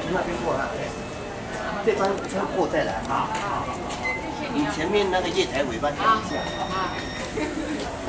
从那边过来，这班车过再来啊。你前面那个月台尾巴调一下。